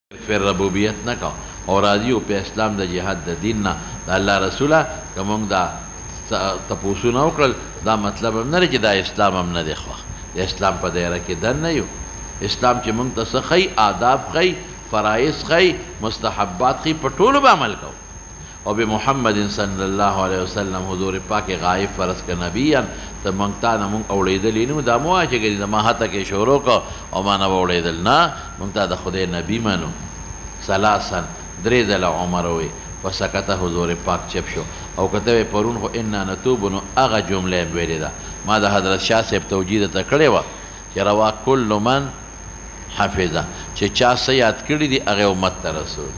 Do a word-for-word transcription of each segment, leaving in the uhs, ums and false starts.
فر ربوبیت نه کو او راضي او په اسلام د جهاد د دین نه د الله رسوله کوم دا تپوسونه وکړل دا مطلب هم نه چې دا اسلام هم نه دی خو د اسلام په دایره کې دن نه یو اسلام چې موږ ته خی آداب خی فرایض خی مستحبات خی په ټولو به عمل کو او به محمد صلی الله علیه وسلم حضور پاک غایب فرض ک نبیان ته موږ ته نه موږ اوریدل نو دا مو چې ګری د ماهته کې شروع کو او ما نه اوریدل نه موږ ته د خدای نبی منو ثلاثا درې دل عمر وي فسکته حضور پاک چپ شو او کته پرون خو ان نتوب نو هغه جمله ویلې ده ما د حضرت شاه صاحب توجیه ته کړې و چې روا کل من حفظه چې چا سیات کړی دی هغه امت ته رسول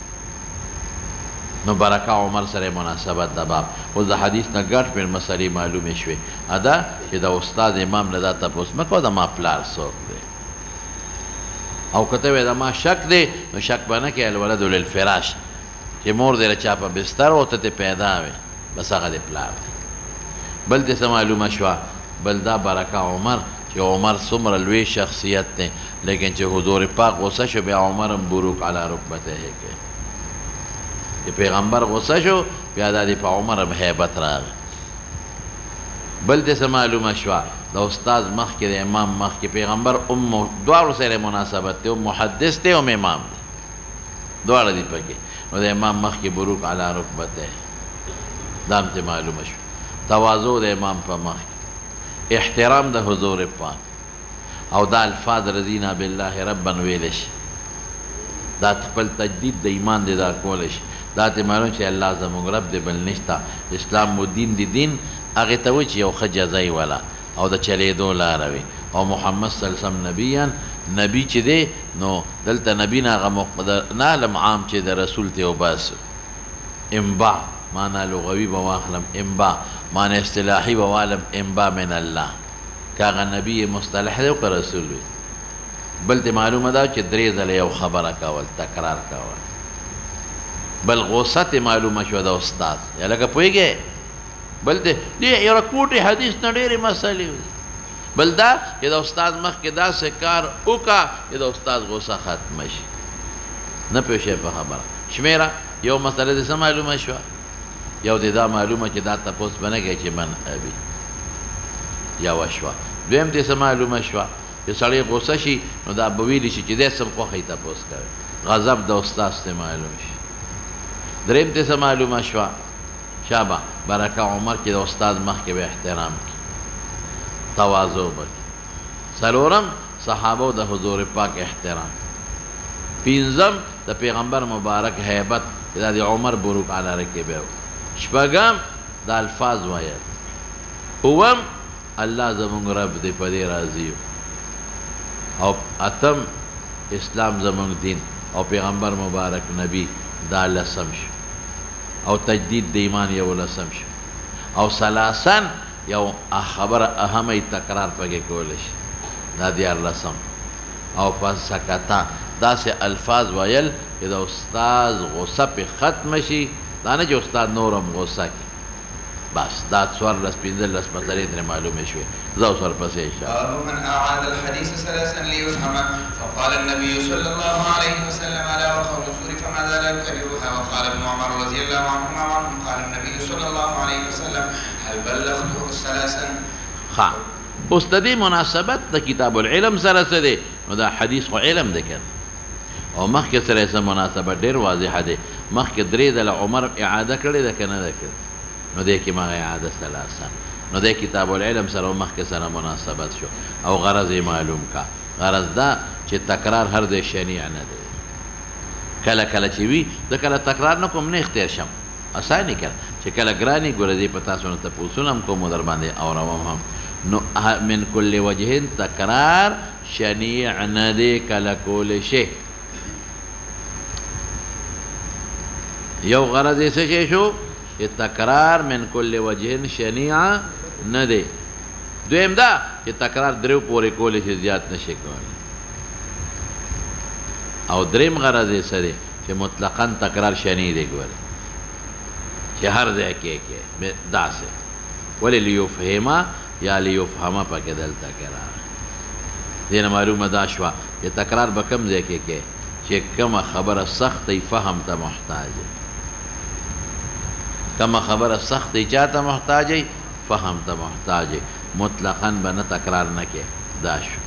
نو برکه عمر سره مناسبت د باب اوس د حدیث نه ګټ پر مسلې معلومه شوي ادا چې د استاد امام نه دا تاسو مکو د ما پلار څوک دی او کته وې دا ما شک دی نو شک باندې کې الولد للفراش چې مور دې چا په بستر او ته پیدا وي بس هغه دې پلار بل دې معلومه شو بل دا برکه عمر چې عمر څومره لوی شخصیت دی لیکن چې حضور پاک غصه شو بیا عمر بروک علی رکبته کې چې پیغمبر غصه شو بیا د په عمر هیبت راغی بل دې معلومه شو د استاد مخ کې د امام مخ کې پیغمبر ام دوار سره مناسبت ته محدث ته او امام دوار دې پکې نو د امام مخ کې بروک علی رکبته دام ته معلومه شو تواضع د امام په مخ احترام د حضور پاک او دا الفاظ رضینا بالله ربا ویلش دا خپل تجدید د ایمان دی دا کولش دا ته معلوم چې الله زموږ رب دی بل نشته اسلام مو دین دی دین هغه ته و چې یو ښه جزای والا او د چلیدو لاره وي او محمد صلی الله علیه وسلم نبیان نبی چې دی نو دلته نبی نه هغه مقدر نه علم عام چې د رسول ته وباس انباء معنا لغوي به واخلم انباء معنا اصطلاحي به واعلم انباء من الله کاغه نبی مصطلح دی او رسول وي بل ته معلومه ده چې درې ځله یو خبره کول تکرار کول بل غوسه معلومه شو د استاد یا لکه پوهیږي بل ته دی یو کوټه حدیث نه ډېرې مسلې بل دا چې د استاد مخ کې دا کار وکا چې د استاد غوسه ختم شي نه پوهشه په خبره شمیره یو مسله د معلومه شو یو د دا معلومه چې دا تاسو بنګی چې من ابي یا وشوا دویم دې معلومه شو چې سړی غوسه شي نو دا بویلی شي چې دې سم خو خې تاسو کوي غضب د استاد ته معلوم شي دریم دې معلومه شو شابه برکه عمر کې د استاد مخ کې به احترام کی تواضع وکړي څلورم صحابه د حضور پاک احترام پنځم د پیغمبر مبارک هیبت د عمر بروک علی رکبه شپږم د الفاظ وایي اوم الله زموږ رب دې په دې راضي او اتم اسلام زموږ دین او پیغمبر مبارک نبی دا لسم شو او تجدید د ایمان یو لسم شو او ثلاثن یو خبره اهمه تکرار پکې کول شي دا دیار لسم او فسکتا داسې الفاظ ویل چې د استاد غصه په ختم شي دا نه چې استاد نورم غصه کی بس دا څوار لس پنځه لس مسلې ترې معلومې شوې زه اوس ورپسې باب من اعاد الحديث ثلاثا ليفهم فقال النبي صلى الله عليه وسلم على وقوم صرف ما ذلك كرهها وقال ابن عمر رضي الله عنهما وعنهم قال النبي صلى الله عليه وسلم هل بلغته ثلاثا ها اوس د دې مناسبت د کتاب العلم سره څه دی نو دا حدیث خو علم دی کنه او مخکې سره څه مناسبت ډېر واضحه دی مخکې درې دله عمر اعاده کړې ده که نه ده کړې نو دی کې ما اعاده ثلاثه نو دی کتاب العلم سره مخکې سره مناسبت شو او غرض یې معلوم کا غرض دا چې تکرار هر دی شنیع نه دی کله کله چې وي زه کله تکرار نه کوم نه اختیار شم اسانه کړه چې کله ګراني ګوره دی په تاسو نه تپوسونه هم کوم در باندې اورم هم نو من کل وجه تکرار شنیع نه دی کله کول شي یو غرض یې څه شو چې تکرار من کل وجه شنیع نه دی دویم دا چې تکرار درو پورې کولی شي زیات نشي کولی او دریم غرض یې څه دی چې مطلقاً تکرار شنیع دی ګورې چې هر ځای کې کې داسې ولې لیفهما یا لیفهمه پکې دلته کې راغی دې نه معلومه دا شوه چې تکرار به کوم ځای کې کې چې کومه خبره سخته فهم ته محتاج دی، کومه خبره سخته چا ته محتاج دی؟ فهم ته محتاج دی، مطلقاً به نه تکرار نه کې. دا شو.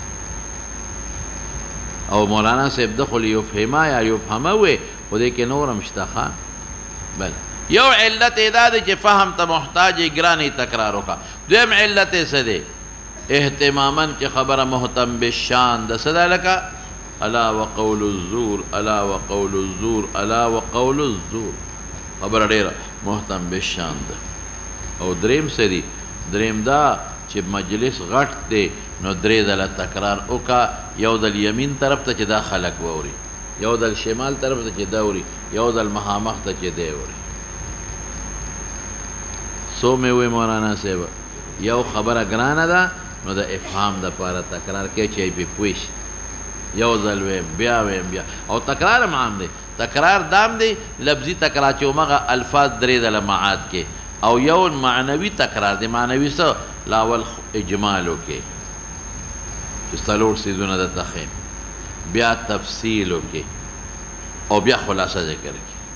او مولانا صاحب دخل یفهما یا یفهمه وی خو دې کې نورم شته ښه. بل یو علت یې دا دی چې فهم ته محتاج یې ګرانې تکرار وکړه. دویم علت یې څه دی؟ اهتماما چې خبره مهتم بالشان ده، څه ده؟ لکه الا وقول الزور، الا وقول الزور، الا وقول الزور، خبره ډېره مهتم بالشان ده. او دریم څه دی؟ دریم دا چې مجلس غټ دی نو درې ځله تکرار وکړه، یو دل یمین طرف ته چې دا خلک واوري، یو دل شمال طرف ته چې دا اوري، یو دل مخامخ ته چې دی اوري. سو مې وی مولانا صاحب یو خبره ګرانه ده نو د افهام دپاره تکرار کوي چې پې پوه شي. یو ځل ویم بیا ویم بیا، او تکرار هم عام دی. تکرار دام دی لفظي تکرار چې همغه الفاظ درې ځله معاد کې، او یو معنوي تکرار دی. معنوي څه؟ لاول اجمال وکړي چې څلور څیزونه درته ښیم، بیا تفصیل وکړي او بیا خلاصه ذکر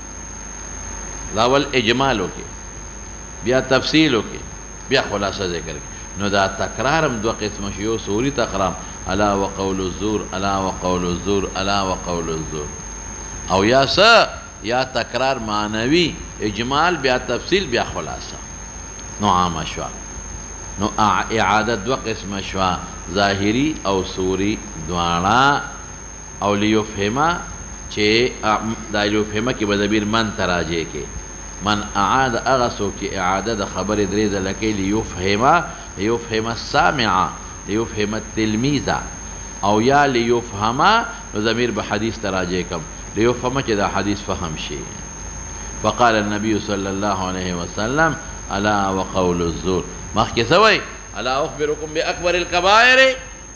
کړي. لاول اجمال وکړي، بیا تفصیل وکړي، بیا خلاصه ذکر کړي. نو دا تکرار هم دوه قسمه شي. یو صوري تکرار الا وقول الزور، الا وقول الزور، الا وقول الزور. او یا څه؟ یا تکرار معنوي، اجمال بیا تفصیل بیا خلاصه. نو عامه شوه. نو اعاده دوه قسمه شوه، ظاهري او صوري دواړه. او لیفهمه چې دا لیفهمه کې به ضمیر من ته راجع کې. من اعاد هغه څوک چې اعاده د خبرې درې ځله کوي، لیفهمه، لیفهم السامعه، لیفهم التلمیذه، او یا لیفهمه نو ضمیر به حدیث ته راجع کم، لیفهمه چې دا حدیث فهم شي. فقال النبي صلی الله علیه وسلم الا وقول الزور. مخکې څه وایي؟ الا اخبرکم باکبر الکبائر.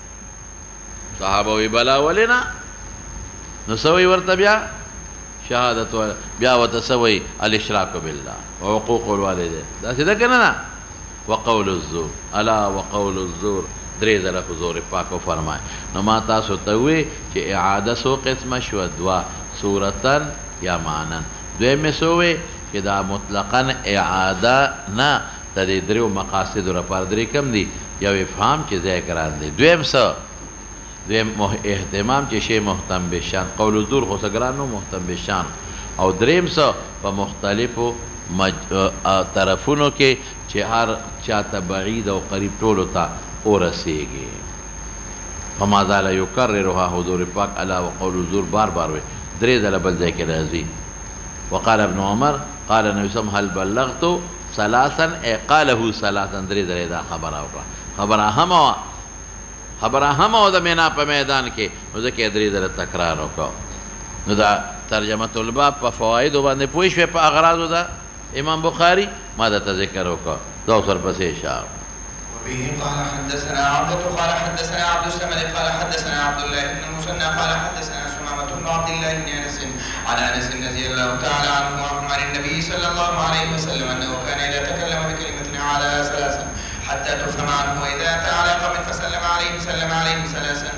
صحابه وی بلا ولې نه؟ نو څه وایي ورته بیا؟ شهادت. بیا ورته څه وایي؟ الاشراک بالله وحقوق الوالدین. داسې ده که نه نه؟ وقول الزور، الا وقول الزور درې ځله حضور پاک وفرمایي. نو ما تاسو ته وی چې اعاده څو قسمه شوه؟ دوه، صورتن یا معنن. دویم یې څه وی چې دا مطلقا اعاده نه، د دې دریو مقاصدو لپاره درې کم دي. یو افهام چې ځای ګران دی، دویم څه؟ دویم اهتمام چې شی مهتم بشان، قول الزور خو څه ګران نو مهتم بشان. او دریم څه؟ په مختلفو طرفونو کې چې هر چاته بعید او قریب ټولو ته ورسیږي. فما زال یکررها حضور پاک الا وقول الزور بار بار وی، درې ځله بل ځای کې راځي. وقال ابن عمر قال النبي صلی الله علیه وسلم هل بلغت ثلاثا، ای قاله ثلاثا، درې ځله دا خبره وکړه. خبره هم وه، خبره هم وه د مینا په میدان کې، نو ځکه یې درې ځله تکرار وکړه. نو دا ترجمه الباب په فوایدو باندې پوه شوې، په اغراضو د امام بخاري ما درته ذکر وکړه. دا اوس ورپسې شه. وبه قال حدثنا عبدة قال حدثنا عبد الصمد قال حدثنا عبد الله بن المثنى قال حدثنا سمامة بن عبد الله بن انس عن انس رضي الله تعالى عنه وعنهم عن النبي صلى الله عليه وسلم انه كان اذا تكلم بكلمة على ثلاثا حتى تفهم عنه، واذا اتى على قوم فسلم عليهم سلم عليهم ثلاثا.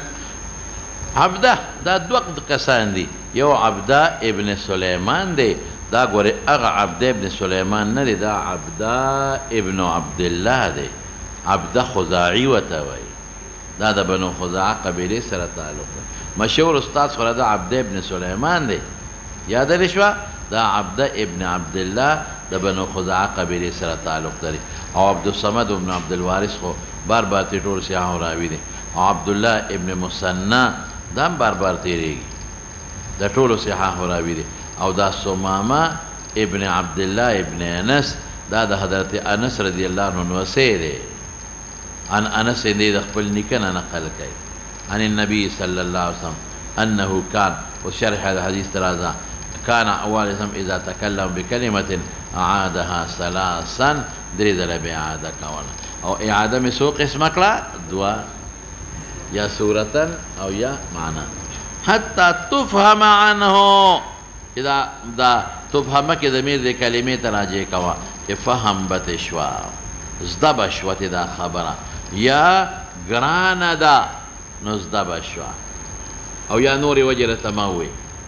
عبده دا دوه کسان دي. یو عبده ابن سلیمان دی، دا ګورې هغه عبده ابن سلیمان نه دی، دا عبده ابن عبدالله دی. عبده خزاعي ورته وایي، دا د بنو خزاعه قبیلې سره تعلق دی. مشهور استاد خو دا عبده ابن سلیمان دی، یاده دې شوه؟ دا عبده ابن عبدالله د بنو خزاعه قبیلې سره تعلق لري. او عبدالصمد ابن عبدالوارث خو بار بار ترې ټول سیاحو راوي دی. او عبدالله ابن مثنى دا هم بار بار تېرېږي، د ټولو سیاحو راوي دی. او دا سمامه ابن عبدالله ابن انس، دا د حضرت انس رضی الله عنه نوسی دی. عن انس دی د خپل نیکه نه نقل کوي عن النبي صلی الله علیه وسلم انه كان، وشرح الحديث ترازا، كان اول اسم اذا تكلم بكلمه اعادها ثلاثا، درې ځله به اعاده کوله. او اعاده مې څو قسمه کړه؟ دوه، یا صورتن او یا معنا. حتی تفهم عنه، چې دا دا تفهمه کې ضمیر د کلمې ته راجع کوه چې فهم به تې شوه، زده به شوه تې دا خبره، یا ګرانه ده نو زده به شوه، او یا نورې وجې راته مه ووایي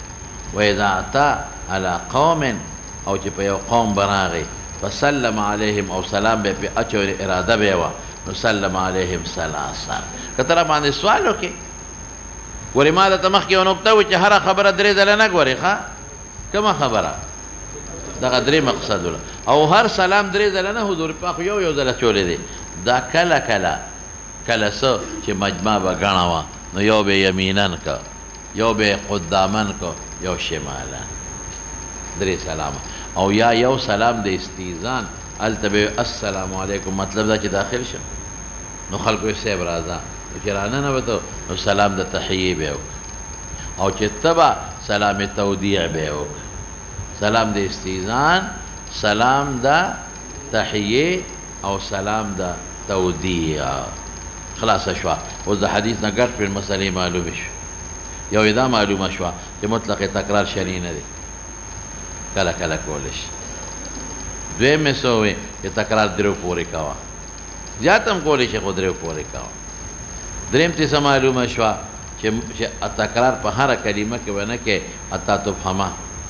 وإذا أتى على قوم او چې په یو قوم براغی فسلم علیهم او سلام به په اچو اراده به وا نو سلم علیهم ثلاثا کتره باندې سوال وکي ورې ما د تمخ کې یو نقطه و چې هر خبره درې ځله نه ګوري ښا کومه خبره دغه درې مقصد ولا او هر سلام درې ځله نه حضور پاک یو یو ځله چولې دي دا کله کله کله سو چې مجمع به غاڼه وا نو یو به یمینن کا یو به قدامن کا یو شمالن درې سلام او یا یو سلام د استیزان التبه السلام علیکم مطلب دا چې داخل شه نو خلکو یې سیب راځه چې رانه نه وته نو سلام د تحیه به او چې تبا سلام تودیع به او سلام د استیزان سلام د تحیه او سلام د تودیع خلاص شو اوس د حدیث نه ګټ په مسلې معلومه شو یو ادا معلومه شو چې مطلق تکرار شرعي نه دی کله کله کولش دویم مسوي چې تکرار درو پورې کاوه زیاتم کولی شي خو درو پورې کاوه دریم څه معلومه شو چې تکرار په هر کلمه کې ونه کې اتا تفهمه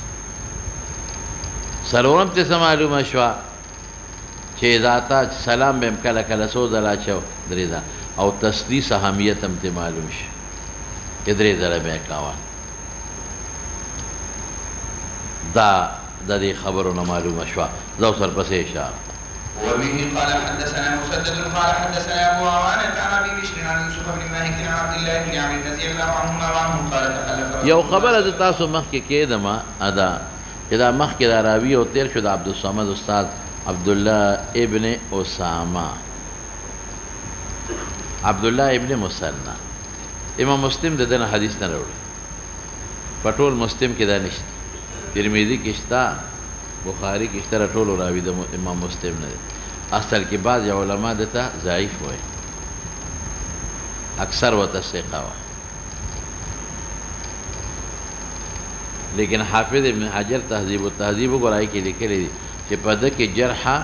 سلام څه معلومه شو چې ذاته سلام به کله کله سو دلا چو درې دا او تسلیث اهمیت هم ته معلوم شي چې درې دلا به کاوه دا د دې خبرونو معلومه شوه زه سر پسې اشاره وبه قال حدثنا مسدد قال حدثنا ابو عوانة عن ابي بشر عن يوسف بن مالك عن عبد الله بن عمرو رضي الله عنهما وعنهم قال تخلف یو خبره د تاسو مخکې کېدم ادا چې دا مخکې دا راوي او تیر شو د عبدالصمد استاد عبدالله ابن اسامه عبدالله ابن مسنى امام مسلم د دې حدیث نه راوړي په ټول مسلم کې دا نشته ترمذی کې شته بخاری کې شته ټول راوي د امام مسلم نه اصل کې بعض علما دته ضعیف وای اکثر وته ثقه وای لیکن حافظ ابن حجر تهذیب التهذیب وګورای کې لیکلي دي چې په دې کې جرح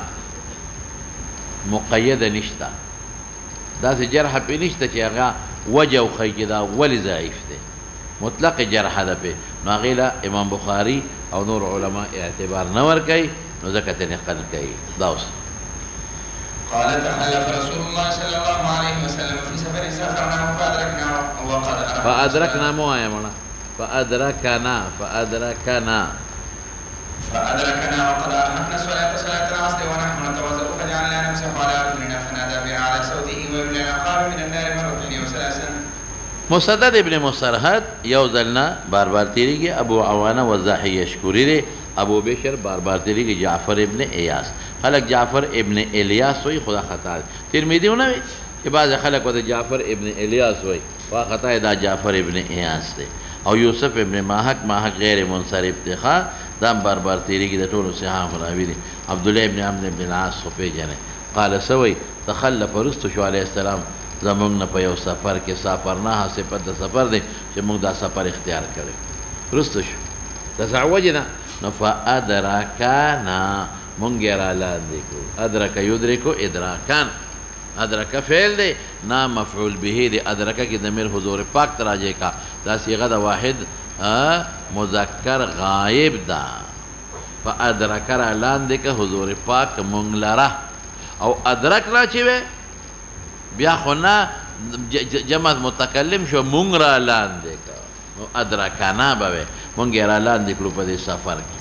مقید نشته دا چې جرح په نشته چې هغه وجه او خیدا ولی ضعیف دی مطلق جرح ده په نو غیلا امام بخاری او نور علماء اعتبار نه ور کوي نو ځکه ته نقل کوي دا اوس قال تخلف رسول الله صلى الله عليه وسلم في سفر سافرنا فأدركنا وقد فأدركنا مو ايمنا فأدركنا فأدركنا فأدركنا وقد أرهقنا صلاة صلاة العصر ونحن نتوضأ فجعلنا نمسح على أرجلنا فنادى بنا على صوته ويبلغنا قال من النار مرتين وثلاثا مسدد ابن مسرهد یو ځلنا بار بار تیریږي ابو عوانه وضاحي یشکری دی ابو بشر بار بار تیریږي جعفر ابن ایاس خلق جعفر ابن الیاس وی خدا خطا ترمذی ونه وی چې بعض خلق وته جعفر ابن الیاس وی وا خطا دا جعفر ابن ایاس دی او یوسف ابن ماحق ماحق غیر منصرف دی ښا دا بار بار تیریږي د ټولو صحاح راوی دی عبد الله ابن عمرو ابن العاص خو پیژنه قال سوی تخلف رسول شو علیه السلام زمونږ نه په یو سفر کې سفر نه صفت د سفر دی چې موږ دا سفر اختیار کړی رسته شو تزعوجنا نو فادرکانا مونږ یې را لاندې کړو ادرک یدرکو ادراکان ادرک فعل دی نا مفعول به دی ادرک کې ضمیر حضور پاک ته راځي کا دا صيغه د واحد مذکر غائب ده فادرک را لاندې که حضور پاک مونږ لره او ادرک را چې وي بیا خو نه جمع متکلم شو مونږ را لاندې که نو ادرکانا به وي مونږ یې را لاندې کړو په دې سفر کې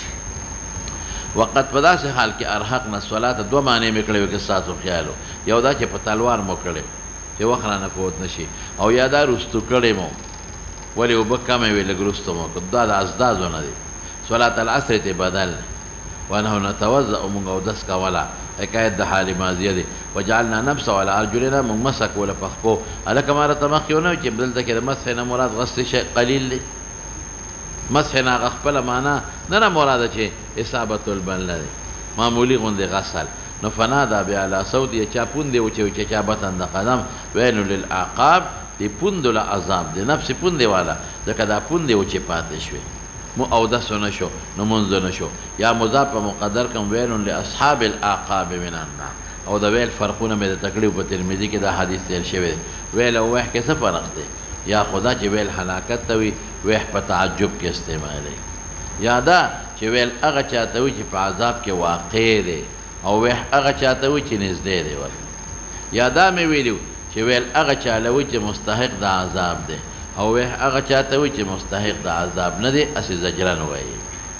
وقت په داسې حال کې ارهقنا الصلاة دوه معنی مې کړې وې که ستاسو خیال یو دا چې په تلوار مو کړې چې وخت رانه فوت نه شي او یا دا رستو کړې مو ولې اوبه کمې وې لږ رستو مو کړو دا د ازدازو نه دي صلاة العصر ته بدل ونحو نتوضأ مونږ اودس کوله حکایت د حال ماضیه دی وجعلنا نفسه على ارجلنا مونږ مسح کوله په خپو هلکه ما راته مخکې ونه چې دلته کې د مسح نه مراد غسل شی قلیل دی مسح نه هغه خپله معنا نه نه مراده چې اصابت البن دی معمولي غوندې غسل نو فنادا بعلى صوت یې چا پوندې وچې چې چا بطن د قدم ویل للعقاب د پوندو له عذاب د نفس پوندې والا ځکه دا پوندې وچې پاتې شوې مو اودس نه شو نو منځ نه شو یا مضاف په مقدر کوم ویل لاصحاب الاعقاب من النار او دا ویل فرقونه مې د تقریب په ترمذی کې دا حدیث تیر شوی ویل او وه کې څه فرق دی یا خدا چې ویل هلاکت ته وي ویح په تعجب کې استعمالوي یا دا چې ویل هغه چاته وي چې په عذاب کې واقع دی او ویح هغه چاته وي چې نږدې دی ورته یا دا مې ویلي چې ویل هغه چاله وي چې مستحق د عذاب دی او ویح هغه چاته وي چې مستحق د عذاب نه دی اسې زجرن وایي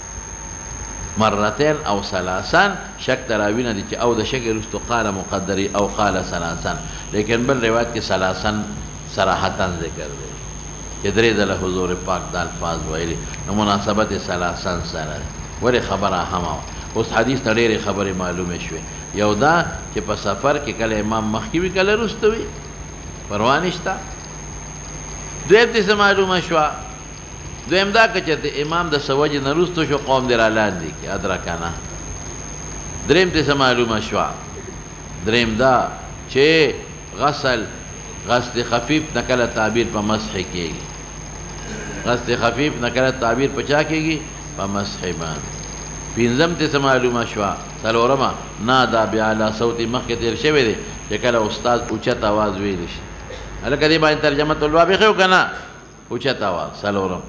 مرتين او ثلاثان شک تراوینا دي چې او د شک رستو قال مقدري او قال ثلاثان لیکن بل روایت کې ثلاثان صراحتا ذکر دی چې درې ځله حضور پاک د الفاظ ویلي نو مناسبت ثلاثان سره ولې خبره هم اوس حدیث ته ډېرې خبرې معلومې شوې یو دا چې په سفر کې کله امام مخکې وي کله وروسته وي پروا نشته دویم ته څه معلومه شوه دویم دا که چېرته امام د څه وجې نه وروسته شو قوم دې را لاندې کړي ادرکنه دریم ته څه معلومه شوه دریم دا چې غسل غسل خفیف نه کله تعبیر په مسح کېږي غسل خفیف نه کله تعبیر په چا کېږي په مسح باندې پنځم ته څه معلومه شوه څلورمه نه دا بعلی صوتي مخکې تېر شوی دی چې کله استاد اوچت اواز ویلی شي هلکه دې باندې ترجمه الباب ښه که نه اوچت اواز څلورم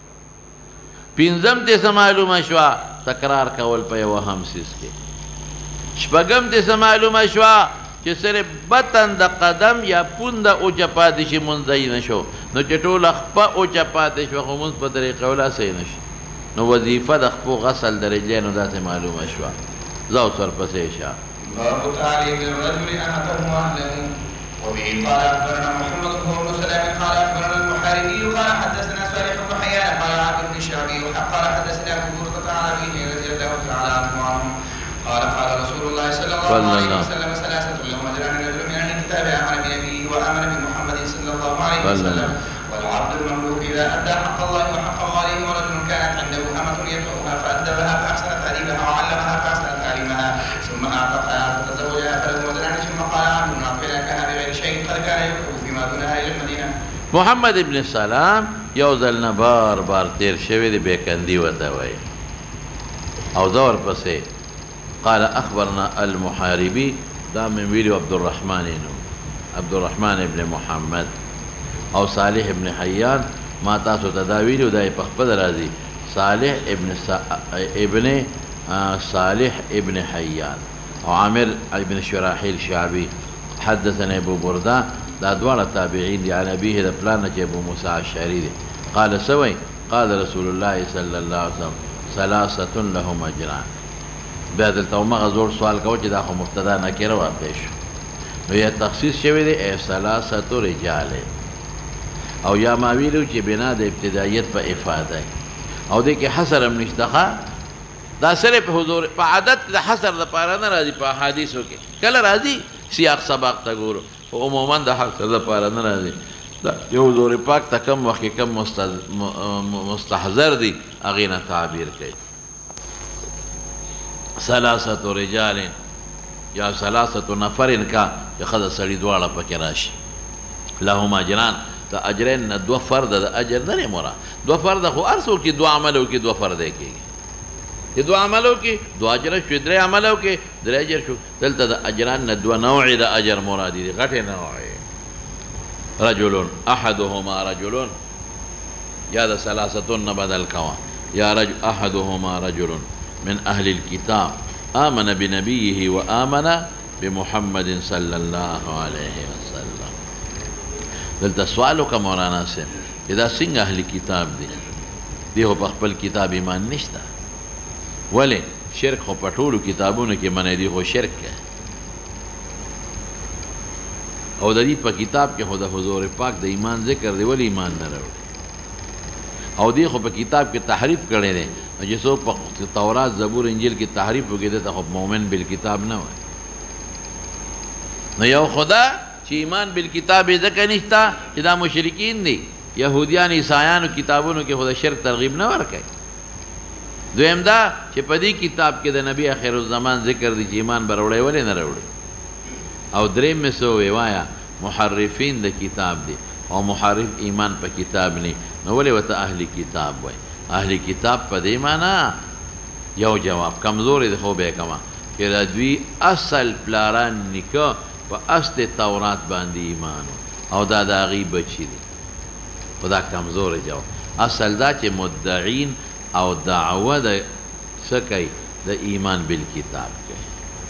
پنځم ته څه معلومه شوه تکرار کول په یوه هم سیز کې شپږم ته څه معلومه شوه چې صرف بطن د قدم یا پونده اوچه پاتې شي مونځ ځای نه شو نو چې ټوله خپه اوچه پاتې شوه خو مونځ په طریقه ولا صحیح نه شي نو وظیفه د خپو غسل د رجلینو داسې معلومه شوه زه اوس ورپسې شه باب تعليم الرجل أمته أهله وبه قال أخبرنا محمد بن سلام قال أخبرنا المحاربي قال حدثنا صالح بن حيان قال عبد بن الشعبي قال حدثنا أبو بردة عن أبيه رضي الله تعالى عنه وعنهم قال قال رسول الله صلى الله عليه وسلم ثلاثة يوم أجران رجل من أهل الكتاب آمن بنبيه وآمن بمحمد صلى الله عليه وسلم والعبد المملوك إذا أدى حق الله وحق مواليه ورجل كانت عنده أمة يطلبها فأدبها فأحسن تأديبها وعلمها فأحسن تعليمها ثم أعتقها فتزوجها فله أجران ثم قال عنه نعطينا كان بغير شيء قد كان يدعو فيما دونها إلى المدينة. محمد ابن سلام یو ځل نه بار بار تیر شوی دی بیکندي ورته وایي او زه ورپسې قال أخبرنا المحاربي دا من ویلو عبد الرحمن نو عبد الرحمن ابن محمد او صالح ابن حيان ما تاسو ته دا ویلو دا په خپل راځي صالح ابن سا... ابن آه صالح ابن حيان او عامر ابن شراحيل شعبي حدثنا ابو برده دا دواړه تابعین دي عن ابيه د پلان چې ابو موسی اشعري دي قال سوي قال رسول الله صلى الله عليه وسلم ثلاثه لهم اجران بیا دلته همغه زوړ سوال کوه چې دا خو مبتدا نکره واقع شو نو یا تخصیص شوی دی ای ثلاثه رجال او یا ما ویلو چې بنا د ابتدایت په افاده او دې کې حصر هم نشته دا صرف حضور په عادت د حصر لپاره نه راځي په احادیثو کې کله راځي سیاق سباق ته ګورو او عموما د حصر لپاره نه راځي دا یو حضور پاک ته کم وخت کم مستحضر دي هغې نه تعبیر کوي ثلاثة رجال یا ثلاثة نفر کا چې ښځه سړي دواړه پکې راشي لهم اجران د اجرین نه دوه فرده د اجر نه دی مراد دوه فرده خو هر څوک چې دوه عمل وکړي دوه فرده کېږي چې دوه عمل وکړي دوه اجره شو درې عمل وکړي درې اجر شو دلته د اجران نه دوه نوعې د اجر مراد دي غټې نوعې رجل احدهما رجل یا د ثلاثة نه بدل کوه یا رجل احدهما رجل من أهل الكتاب آمن بنبيه وآمن بمحمد صلى الله عليه وسلم دلته سوالو کا مولانا سے دا څنګه اهل کتاب دي دی خو په خپل کتاب ایمان نشته ولې شرک خو په ټولو کتابونو کې منع دي خو شرک دی او د دې په کتاب کې خو د حضور پاک د ایمان ذکر دی ولې ایمان نه راوړي او دی خو په کتاب کې تحریف کړی دی چې څوک په تورات زبور انجیل کې تحریف وکړي ته خو مؤمن بالکتاب نه وایي نو یو خدا چې ایمان بالکتاب یې ځکه نشته چې دا مشرکین دي یهودیان عیسایانو کتابونو کې خو د شرک ترغیب نه ورکوي دویم دا چې په دې کتاب کې د نبی آخر الزمان ذکر دی چې ایمان به راوړی ولې نه راوړي او دریم مې څه ووایي وایه محرفین د کتاب دي او محرف ایمان په کتاب نه نو ولې ورته اهل کتاب وایي اهل کتاب په دې معنا یو جواب کمزورې دی خو به یې کما چې د دوی اصل پلاران نیکه په اصل تورات باندې ایمان او دا د هغې بچي دي خو دا کمزورې جواب اصل دا چې مدعین او دعوه د څه کوي د ایمان بالکتاب کوي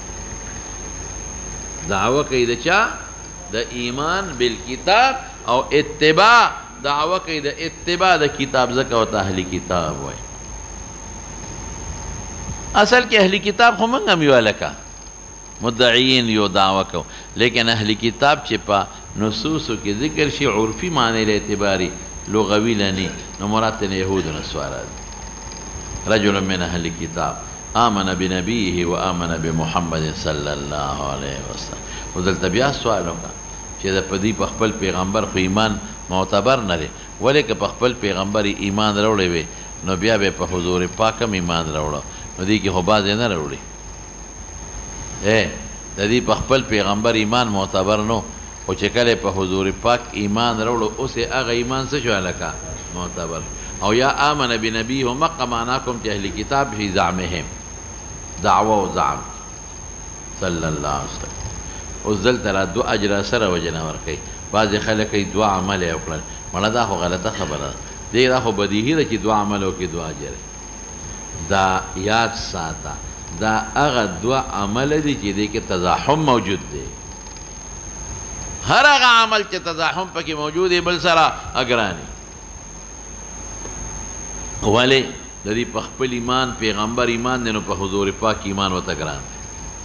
دعوه کوي د چا د ایمان بالکتاب او اتباع دعوه کوي د اتباع د کتاب ځکه ورته اهل کتاب وایي اصل کې اهل کتاب خو موږ هم یو هلکه مدعین یو دعوه کو لیکن اهل کتاب چې په نصوصو کې ذکر شي عرفي معنی له اعتباري لغوي لنی نو مراد ته یهود و نصارا رجل من اهل الكتاب آمن بنبيه وآمن بمحمد صلی الله علیه وسلم ودلته بیا سوال وکړه چې د پدی په خپل پیغمبر خو ایمان معتبر نه دی ولې که په خپل پیغمبر ایمان راوړی وي نو بیا به په حضور پاک هم ایمان راوړو نو دې کې خو بعضې نه راوړي ای د دې په خپل پیغمبر ایمان معتبر نو خو چې کله په حضور پاک ایمان راوړو اوس یې هغه ایمان څه شو هلکه معتبر او یا آمن بنبیه مقه معنا کوم چې اهل کتاب فی زعمهم دعوه و زعم صلی الله علیه وسلم اوس دلته را دو اجر سره وجنه ورکوي بعضې خلک یې دوه عمل یې وکړل مړه دا خو غلطه خبره ده دې دا خو بدیهي ده چې دوه عمل وکړي دوه اجر دا یاد ساته دا هغه دوه عمل دي چې دې کې تزاحم موجود دی هر هغه عمل چې تزاحم پکې موجود دی بل سره اګراني ولې د دې په خپل ایمان پیغمبر ایمان دی نو په حضور پاک ایمان ورته ګران دی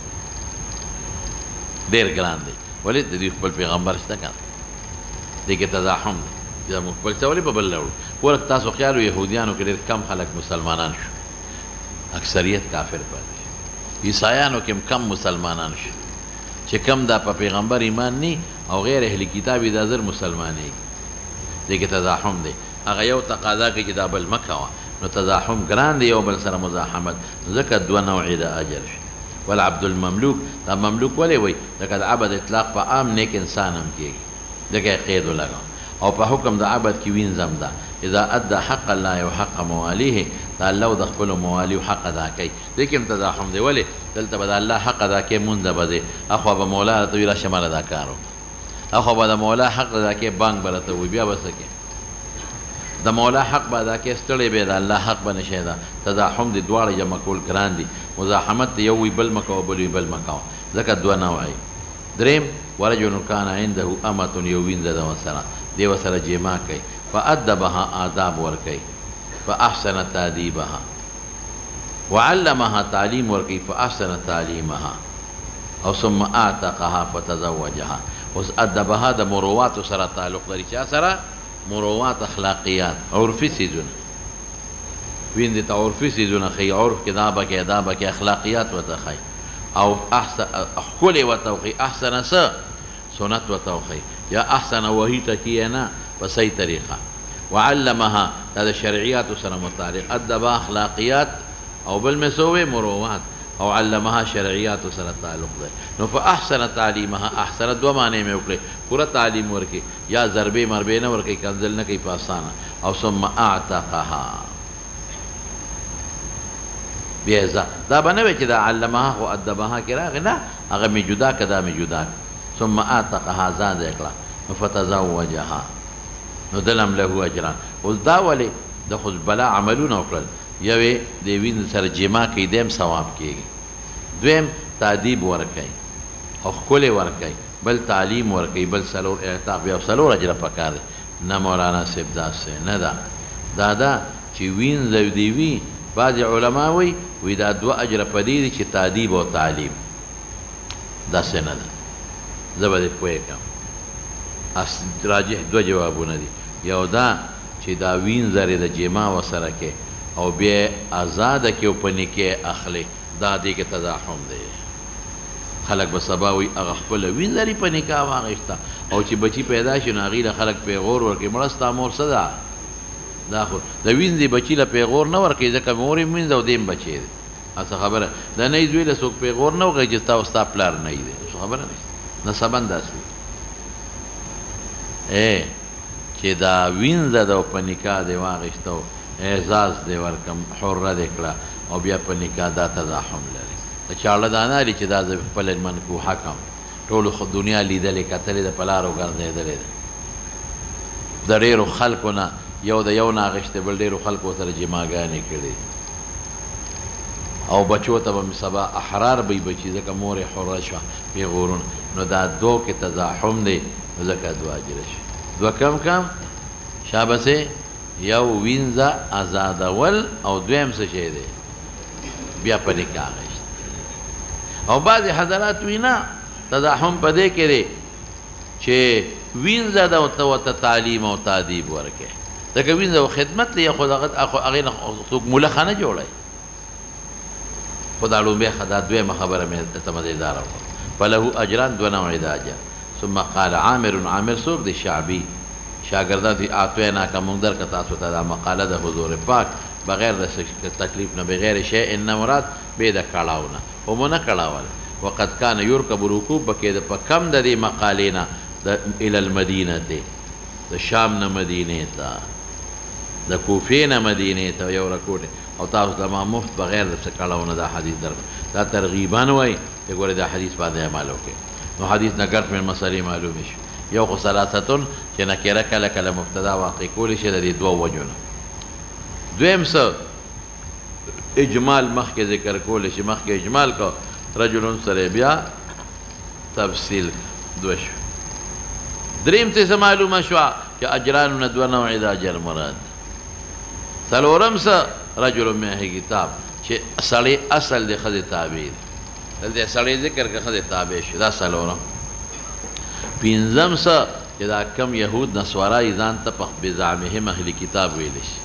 ډېر ګران دی ولې د دې خپل پیغمبر شته که دې کې تزاحم دی دا موږ خپل څه ولې په بل راوړو ګوره تاسو خیال و یهودیانو کې ډېر کم خلک مسلمانان شو اکثریت کافر پاتې شو عیسایانو کې هم کم مسلمانان شو چې کم دا په پیغمبر ایمان نی او غیر اهل کتاب یې دا زر مسلمانېږي دې کې تزاحم دی هغه یو تقاضا کوي چې دا بل مه کوه نو تزاحم ګران دی یو بل سره مزاحمت ځکه دوه نوعې د اجر شي والعبد المملوک دا مملوک ولې وایي ځکه د عبد اطلاق په عام نیک انسان هم کېږي ځکه یې قید ولګاو او په حکم د عبد کې وینځم ده اذا ادى حق الله او حق مواليه دا الله د خپلو مواليو حق ادا کوي دې کې هم تزاحم دی ولې دلته به د الله حق ادا کوي مونځ به دی اخوا به مولا راته وي راشه ماله دا کار وکړه اخوا به د مولا حق ادا کوي بانک به راته وي بیا به څه کوي د مولا حق به ادا کوي ستړی به د الله حق به نشي ده تزاحم دي دواړه جمع کول ګران دي مزاحمت یو وي بل مه کوه بل وي بل مه کوه ځکه دوه نوعې دریم ورجل کان عنده امة یو وینځه ده ورسره دې ورسره جما کوي فأدبها آداب ورکوي فأحسن تأدیبها وعلمها تعلیم ورکوي فأحسن تعلیمها او ثم اعتقها فتزوجها اوس ادبها د مرواتو سره تعلق لري چا سره مروات اخلاقیات عرفي څیزونه ویندې ته عرفي څیزونه ښیي عرف کې دا به کې دا به کې اخلاقیات ورته ښیي او احسن ښکلې ورته وښیي احسنه څه سنت ورته وښیي یا احسنه وحي ته کیې نه په صحیح طریقه وعلمها دا د شرعیاتو سره متعلق ادبه اخلاقیات او بل مې څه ووې مروات او علمها شرعیاتو سره تعلق دی نو په احسن تعلیمها احسن دوه معنی مې وکړې پوره تعلیم ورکړي یا ضربې مربې نه ورکړي کنځل نه کوي په اسانه او ثم اعتقها بیا دا به نه وي چې دا علمها خو ادبها کې راغی نه هغه مې جدا که دا مې جدا ثم اعتقها ځان یې کړه نو فتزوجها نو دلم له اجران اوس دا ولې د خو بلا عملونه وکړل یوې د وینځ سره جما کوي دیم ثواب کېږي دویم تادیب ورکوي او ښکلې ورکوي بل تعلیم ورکوي بل څلور اعتاق بیا څلور اجره پکار دی نه مولانا صاحب داسې نه ده دا ده چې وینځ دې وي بعضې علما وایي وایي دا دوه اجره په دې دي چې تادیب او تعلیم داسې نه ده زه به دې پوه کړم راجح دوه جوابونه دي یو دا چې دا وینځرې د جما ورسره کې او بیا آزاده کې او په نکاح اخلي دا دې کې تزاحم دی خلک به سبا وایي هغه خپله وینځرې په نکاح واخیسته او چې بچي پیدا شي نو هغې له خلک پیغور ورکوي مړه ستا مور څه ده دا خو د وینځې بچي له پیغور نه ورکوي ځکه مور یې وینځه او دی هم بچی دی څه خبره د نه زوی له څوک پیغور نه ورکوي چې ستا او ستا پلار نه دی څه خبره نه نسبن داسې ای چې دا وینځه ده او په نکاح دې واخیسته اعزاز دې ورکم حره دې کړه او بیا په نکاح دا تزاحم لري د چاړه دا نه لري چې دا زه خپل منکوحه کړم ټولو خو دنیا لیدلې کتلې ده په لارو ګرځېدلې ده د ډېرو خلکو نه یو د یو نه اخیستې بل ډېرو خلکو سره جماګانې کړي او بچو ته به مې سبا احرار به یې بچي ځکه مور یې حره شوه پېغورونه نو دا دو کې تزاحم دی نو ځکه دوه اجره شي دوه کم کم شابسې یو وینځه آزادول او دویم څه شی دی بیا په نکاح اخیست او بعضې حضرات وي نه تزاحم په دې کې دی چې وینځه ده او ته ورته تعلیم او تادیب ورکړې ځکه وینځه او خدمت دی خو هغې نه څوک ملخه نه جوړوي خو دا لومبۍ دا دویمه خبره مې درته مزېداره وکړه فله اجران دوه نوعې د اجر ثم قال عامر عامر څوک دی شعبي شاګردان دي اعطیناک موږ درکړه تاسو ته دا مقاله د حضور پاک بغیر د تکلیف نه بغیر شیء نه مراد بې د کړاو نه خو مو نه کړاول وقد کان یرکب رکوب به کېده په کم د دې مقالې نه الى المدینه د شام نه مدینې ته د کوفې نه مدینې ته یو رکوټ او تاسو ته ما مفت بغیر د څه کړاو نه دا حدیث درکړه دا ترغیبان وایي چې ګورې دا حدیث باندې عمل وکړي نو حدیث نه ګټ من مسلې معلومې شي یو خو ثلاثتون چې نکره کله کله مبتدا واقع کولی شي د دې دوه وجو نه دویم څه اجمال مخکې ذکر کولی شي مخکې اجمال کو رجلون سره بیا تفصیل دوه شو دریم ته څه معلومه شوه چې اجرانونه دوه نوعې د اجر مراد څلورم څه رجل من کتاب چې سړی اصل د ښځې تابع دی دلته سړی ذکر که ښځې تابع شي دا څلورم پنځم څه چې دا کم یهود نصوارا یې ځان ته په بزعمهم اهل کتاب ویلی شي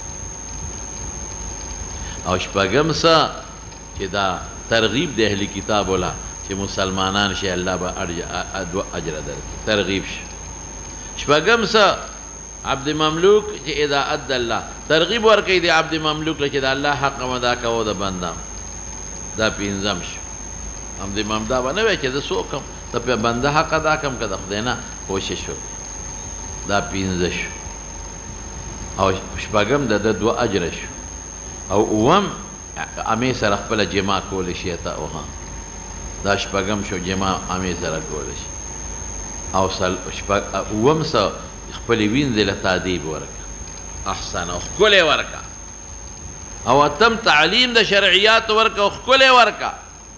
او شپږم څه چې دا ترغیب د اهل کتاب ولا چې مسلمانان شي الله به دوه اجر درکړي ترغیب شي شپږم څه عبد مملوک چې اذا ادى الله ترغیب ورکوي د عبد مملوک له چې د الله حق مدا کوو د بنده دا پنځم شو عبد ممدا به نه وایي چې زه څوک یم د په بنده حق ادا کړم که د خدای نه کوشش وکړي دا پنځه شو او شپږم د ده دوه اجره شو او اووم امې سره خپله جما کولی شي ته اوها دا شپږم شو جما امې سره کولی شي او اووم څه خپلې وینځې له تادیب ورکړه احسن او ښکلې ورکړه او اتم تعلیم د شرعیاتو ورکړه او ښکلې ورکړه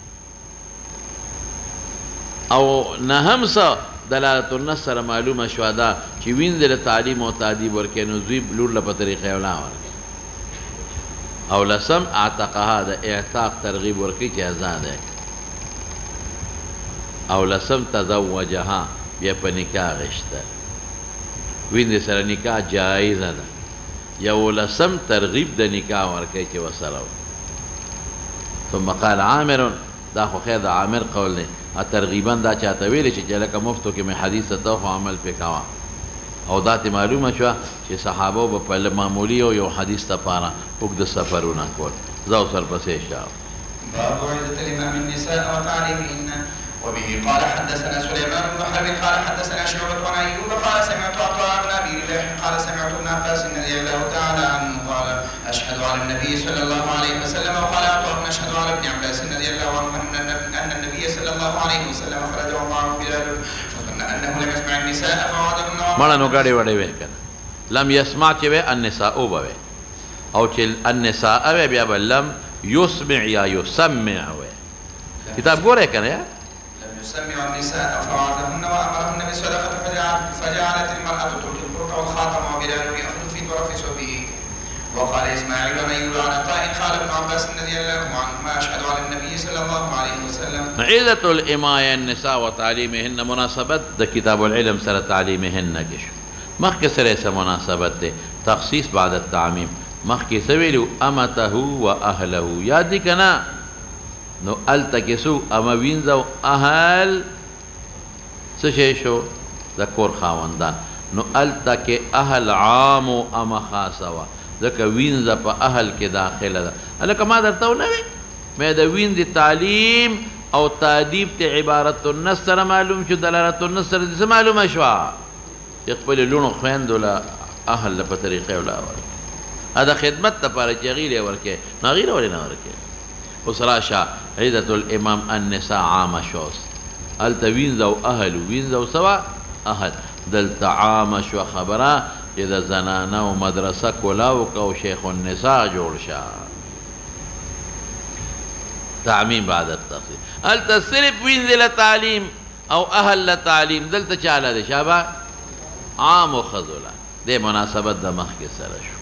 او نهم څه دلالت النص سره معلومه شوه دا چې وینځې له تعلیم او تادیب ورکړې نو زوی لور له په طریقې اولا ورکړي او لسم اعتقها د اعتاق ترغیب ورکړي چې ازاده او لسم تزوجها بیا په نکاح غشته وینځې سره نکاح جایزه ده یو لسم ترغیب د نکاح ورکړي چې ورسره ثم قال عامر دا خو خیر د عامر قول دی ترغیبا دا چاته ویلی چې لکه مفتو کې مې حدیث ته خو عمل پې کوه او دا ته معلومه شوه چې صحابه به په معمولي او یو حدیث دپاره اوږده سفرونه کول زه اوس ورپسې شه باب عدة الإمام النساء وتعليمهن وبه قال حدثنا سليمان بن حرب قال حدثنا شعبة عن أيوب قال سمعت عطاء بن أبي رباح قال سمعت ابن عباس رضي الله تعالى عنه قال أشهد على النبي صلى الله عليه وسلم وقال عطاء أشهد على ابن عباس رضي الله عنه أن النبي صلى الله عليه وسلم خرج ومعه بلال فظن أنه لم يسمع النساء فوعدهن مړه نو ګاډې وړې وې کنه لم يسمع چې وې النساء به وې او چې النساء وې بیا به لم يسمع یا يسمع وې کتاب ګورې کنه يسمع النساء فوعدهن وامرهن بالصدقه فجعلت المراه تلقي البرق والخاتم وبلال ياخذ في طرف ثوبه وقال اسماعيل بن ايوب عن عطاء قال ابن عباس رضي الله عنهما اشهد على النبي صلى الله عليه وسلم عدة الإماء النساء وتعليمهن مناسبت د کتاب العلم سره تعلیمهن کې شو مخکې سره سره مناسبت ده تخصیص بعد التعمیم مخکې سویلو امته واهله یاد دي کنه نو الته کې سو اما وینځو اهل څه شی شو د کور خاوندان نو الته کې اهل عام او اما خاصه وا ځکه وینځه په اهل کې داخله ده هلکه ما درته ونه وی مې د وینځې تعلیم او تادیب ته عبارت النص سره معلوم شو دلالت النص سره څه معلومه شوه چې خپلې لوڼو خویندو له اهل له په طریقې ولا ورکړي دا خدمت دپاره چې هغې له ورکړې نو هغې له ولې نه ورکړې اوس راشه عدة الامام النساء عامه شوس هلته وینځه او اهل وینځه او سوا اهل دلته عامه شوه خبره چې د زنانو مدرسه کولاو که او شیخ النساء جوړ شه. تعمیم بعد التخصیص. هلته صرف وینځله تعلیم او اهل له تعلیم، دلته چاله دی شابه عام و ښځو له. دې مناسبت د مخکې سره شو.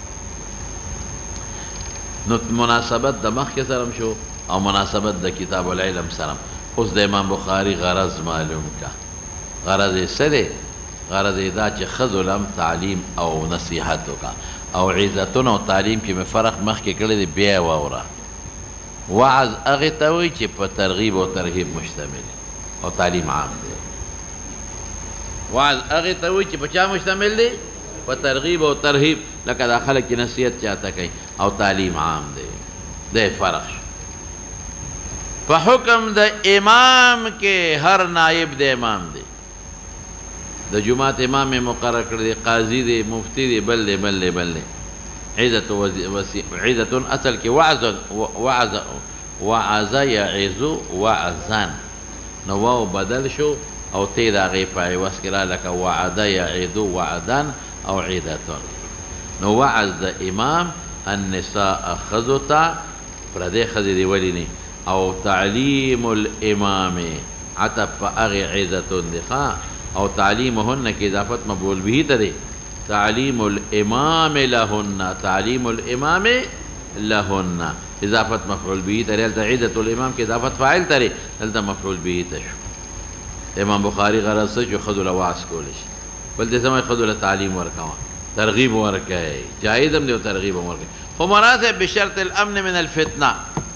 نو مناسبت د مخکې سره هم شو او مناسبت د کتاب العلم سره. اوس د امام بخاري غرض معلوم کا. غرض یې څه دی؟ غرض یې دا چې ښځو له هم تعلیم او نصیحت وکړه. او عزتونه او تعلیم کې مې فرق مخکې کړی دی، بیا یې واوره. وعظ هغې ته وایي چې په ترغیب او ترهیب مشتمل او تعلیم عام دی. وعظ هغې ته وایي چې په چا مشتمل دی؟ په ترغیب او ترهیب، لکه دا خلک چې نصیحت چاته کوي. او تعلیم عام دی. دی فرق شو. په حکم د امام کې هر نائب د امام دی. د جماعت امام مقرر کړی دی، قاضي دی، مفتی دی، بل دی بل دی بل دی. عزت عزتون اصل کې وعظ وعظ وعظ یعظ وعظان، نو واو بدل شو او تی د هغې په عوض کې را لکه وعد یعظ وعدان او عیدتون. نو وعظ د امام النساء ښځو ته، پردې ښځې دې ولې نه. او تعلیم الامام عطف په هغې عیدتون دی ښه. او تعلیمهن کې اضافت مفعول به ته دی. تعلیم الامام لهن، تعلیم الامام لهن اضافت مفعول به ته. دلته عیدت الامام کې اضافت فاعل ته دی، دلته مفعول به ته شو. امام بخاري غرض څه چې ښځو له وعظ کولی شي. بل دې سمه ښځو له تعلیم ورکوه، ترغیب ورکوي، جایز هم دی او ترغیب هم ورکوي. خو مراد بشرط الامن من الفتنه.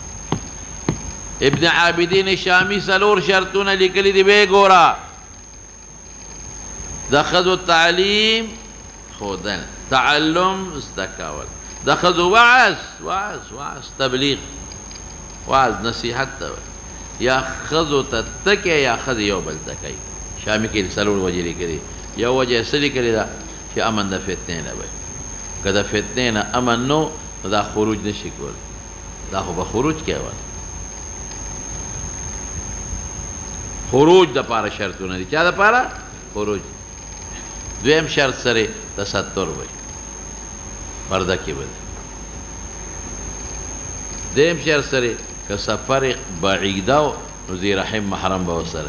ابن عابدین شامی څلور شرطونه لیکلي دي، ویې ګوره. د ښځو تعلیم خودن، تعلم زده کول، د ښځو وعظ وعظ وعظ تبلیغ، وعظ نصیحت ته یا ښځو ته تکې یا ښځې یو بل ته کوي. شامي کې څلور وجې لیکلي. یو وجه یې څه لیکلې ده چې امن د فتنې نه وي. که د فتنې نه امن نو نو دا خروج نشي کولی. دا خو به خروج کوي. خروج د پاره شرطونه دي. چا د پاره؟ خروج. دویم شرط سره تستر وي، پرده کې وي. دویم شرط سره که سفر بعیده و نو ذی رحم محرم به ورسره،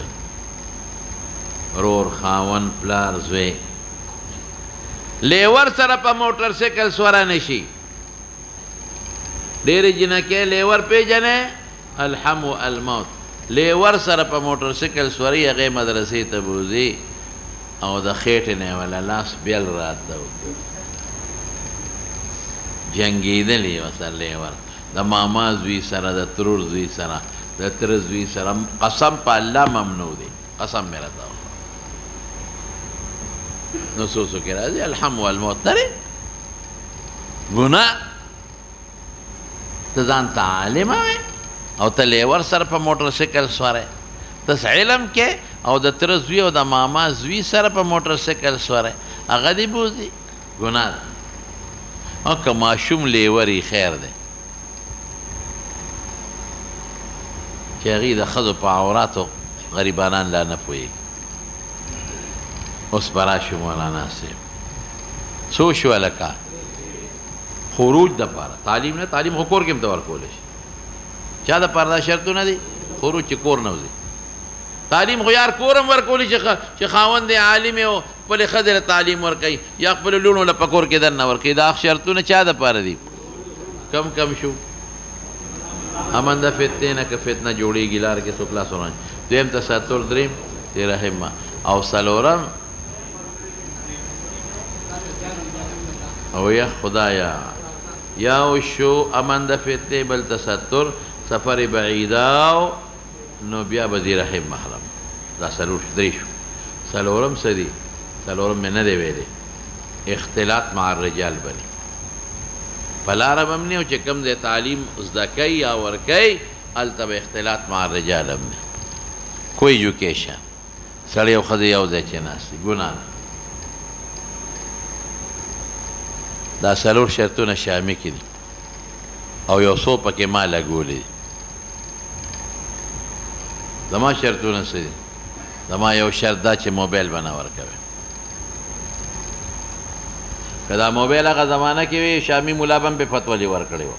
رور، خاون، پلار، زوی. لیور سره په موټر سایکل سواره نشي. ډېرې جنکۍ لیور پیژنې، الحم و الموت. لیور سره په موټر سایکل سواري، هغې مدرسې ته بوځي او د خېټې نه ولا لاس بیل راته وکړي. جنګېدلي ورسره لیور، د ماما زوی سره، د ترور زوی سره، د تره زوی سره. قسم په الله ممنوع دی، قسم مې راته وکړه. نصوصو کې راځي الحم والموت ترې ګناه. ته ځان ته عالمه وې او ته لیور سره په موټر سایکل سواری، ته علم کې او د تره زوی او د ماما زوی سره په موټر سایکل سواری، هغه دې بوځي، ګناه ده. او که ماشوم لیوري خیر دی چې هغې د ښځو په عوراتو غریبانان لا نه پوهېږي. اوس به راشو مولانا صاحب، څو شوه لکه خروج دپاره. تعلیم نه، تعلیم خو کور کې هم ته ورکولی شي. چا دپاره دا شرطونه دي؟ خروج چې کور نه وځي. تعلیم خو یار کور هم ورکولی چې خاوند دی عالم او خپلې ښځې له تعلیم ورکوي یا خپلو لوڼو له په کور کې دننه ورکوي. دا شرطونه چا دپاره دي؟ کم کم شو. امن د فتنې نه که فتنه جوړېږي لار کې څوک لاس وراني. دویم تستر، دریم دې رحمه، او څلورم او یا خدایا یو شو امن د فتنې، بل تستر، سفر بعیده، نو بیا به ذی رحم محرم. دا څلور درې شو. څلورم څه دي؟ څلورم مې نه دی ویلی، اختلاط مع الرجال بني. په لاره به هم نه چې کوم دی تعلیم زده کوي یا ورکوي، هلته به اختلاط مع الرجال هم نه. کو ایجوکیشن، سړی او ښځې یو ځای چې ناست دي، ګناه ده. دا څلور شرطونه شامي کې دي او یو څو پکې ما لګولي دي. زما شرطونه څه دي؟ زما یو شرط دا چې موبایل به نه ورکوي. که دا موبایل هغه زمانه کې وي شامي ملا به هم پې فتولې ورکړې وه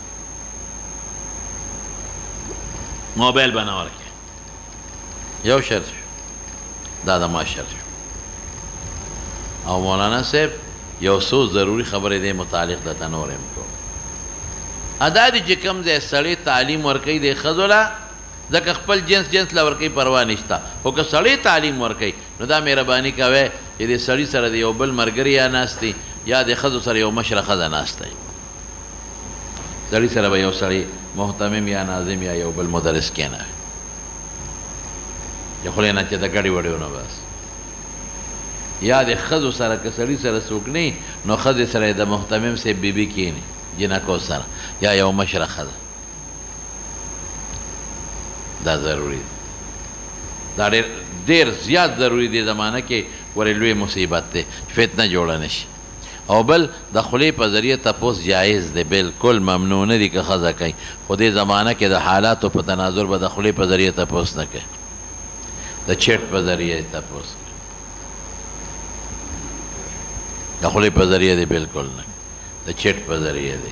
موبایل به نه ورکړې یو شرط شو دا د ما شرط شو او مولانا صاحب یو څو ضروري خبرې دې متعلق درته نور یم کوم ادا دي چې کوم ځای سړی تعلیم ورکوي د ښځو له ځکه خپل جنس جنس له ورکوي پروا نشته خو که سړی تعلیم ورکوي نو دا مهرباني کوئ چې د سړي سره د یو بل ملګري یا ناست دي یا د ښځو سره یو مشره ښځه ناسته وي سړي سره به یو سړی محتمم یا ناظم یا یو بل مدرس کېنوي د خولې نه چې د ګډې وډې نه بس یا د ښځو سره که سړي سره څوک نه نو ښځې سره د محتمم صاحب بیبي کښېني جنکو سره یا یو مشره ښځه دا ضروري دی دا ډېر ډېر زیات ضروري دی زمانه کې ورې لوی مصیبت دی فتنه جوړه نه شي او بل د خولې په ذریعه تپوس جایز دی بالکل ممنوع نه دي که ښځه کوي خو دې زمانه کې د حالاتو په تناظر به د خولې په ذریعه تپوس نه کوي د چیټ په ذریعه تپوس کوي د خولې په ذریعه دی بالکل نه د چیټ په ذریعه دی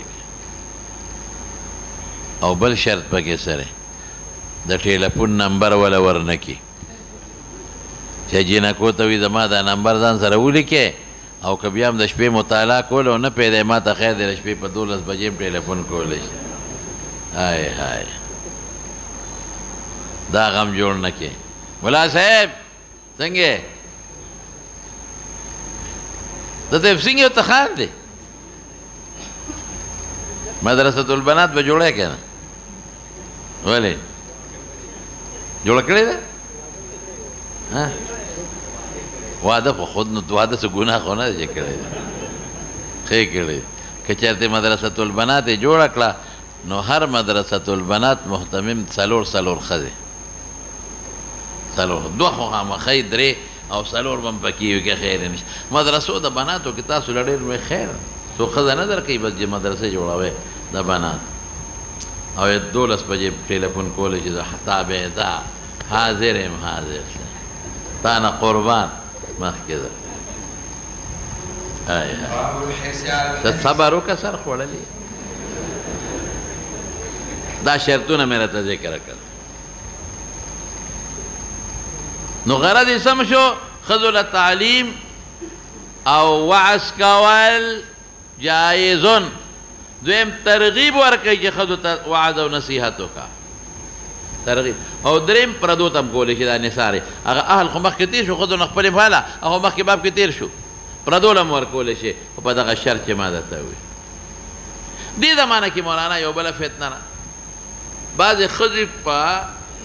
او بل شرط پکې سره د ټیلیفون نمبر ولا ورنکي چې جنکو ته وي زما دا نمبر ځان سره ولیکې او که بیا هم د شپې مطالعه کول او نه پیدا ما ته خیر دی د شپې په دولس بجې هم ټیلیفون کولی شي های های دا غم جوړ نه کړې ملا صاحب څنګه د تفسینګ یو ته خاندې مدرسة البنات به جوړه که نه ولې جوړه کړې ده واده خو خود نو واده څه ګناه خو نه دی چې کړی دی ښې کړی که چېرته مدرسة البنات یې جوړه کړه نو هر مدرسة البنات محتمم څلور څلور ښځې څلور دوه خو خامخی درې او څلور به هم پکې وي که خیر یې نشته مدرسو د بناتو کې تاسو له ډېر لوی خیر څو ښځه نه درکوي بس چې مدرسې جوړوئ د بنات او دولس بجې ټیلیفون کولی چې تابعدا حاضر یم حاضر تا نه قربان مخکې ده ته صبر وکړه سر خوړلې دا شرطونه مې راته ذکر کړل نو غرض یې سم شو ښځو له تعلیم او وعظ کول جایزون دویم ترغیب ورکوي چې ښځو ته وعظ او نصیحت وکړه ترغیب او دریم پردو ته هم کولی شي دا نثار هغه اهل خو مخکې تېر شو ښځو نه خپلې پاله هغه مخکې باب کې تېر شو پردو له هم ورکولی شي خو په دغه شرط چې ما درته وویل دې زمانه کې مولانا یو بله فتنه ده بعضې ښځې په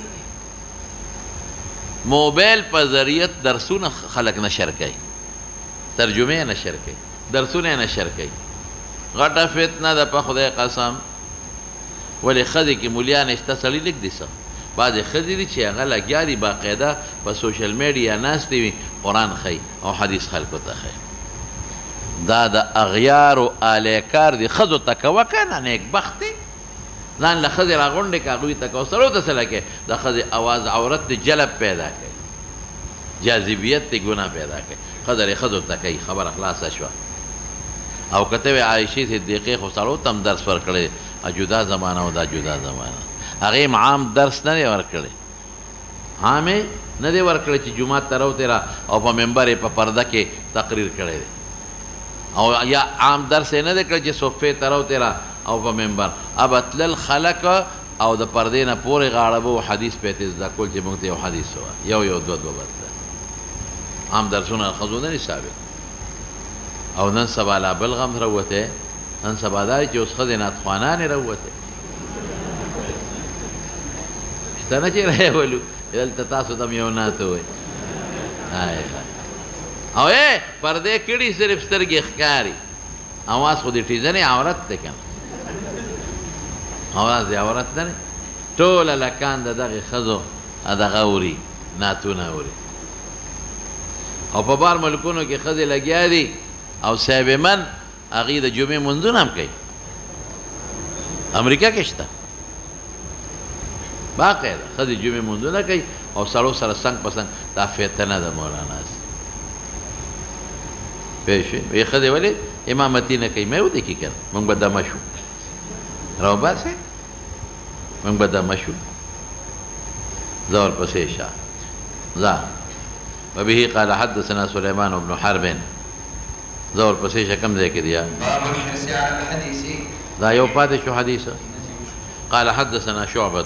موبایل په ذریعه درسونه خلک نشر کوي ترجمه یې نشر کوي درسونه یې نشر کوي غټه فتنه ده په خدای قسم ولې ښځې کې مولیان شته سړي لږ دي څه بعضې ښځې دي چې هغه لګیا دي باقاعده په سوشل میډیا ناستې وي قرآن ښیي او حدیث خلکو ته ښیي دا د اغیارو الیکار دي ښځو ته کوه که نه نیکبخت دی ځان له ښځې راغونډې که هغوی ته کوه سړو ته څه لکې د ښځې اواز عورت دی جلب پیدا کوي جاذبیت دی ګناه پیدا کوي ښځه یې ښځو ته کوي خبره خلاصه شوه او که ته وې عایشې صدیقې خو سړو ته هم درس ورکړی جدا زمانه او دا جدا زمانه هغې هم عام درس نه دی ورکړی عام یې نه دی ورکړی چې جومات ته راوتېره او په ممبر یې په پرده کې تقریر کړی دی او یا عام درس یې نه دی کړی چې صفې ته راوتېره او په ممبر اب تلل خلک او د پردې نه پورې غاړه به حدیث پې تې زده کول چې موږ ته یو حدیث ووایه یو یو دوه دوه به عام درسونه ښځو نه دي ثابت او نن سبا لا بل غم راوتی نن سبا دا چې اوس ښځې ناتخوانانې راوتې شته نه چې راولو دلته تاسو ته م یو نات ووایي او ای پردې کړي صرف سترګې ښکاري اواز خو د ټیزنې عورت دی که نه اواز د عورت نه دی ټوله لکان د دغې ښځو دغه اوري ناتونه اوري او په بار ملکونو کې ښځې لګیا دي او صاحب من هغې د جمعې منځونه هم کوي امریکا کې شته باقاعده ښځې جمعې منځونه کوي او سړو سره څنګ په څنګ دا فتنه ده مولانا پوه شوې وایي ښځې ولې امامتی نه کوي مې ودې کې کنه موږ به دمه شو راو باسه موږ به دمه شو زور پسې شه ذا وبه قال حدثنا سليمان بن حرب زور پسې شه کم ځای کې دیا باب الحرص على الحديث دا یو پاتې شو حدیثه قال حدثنا شعبة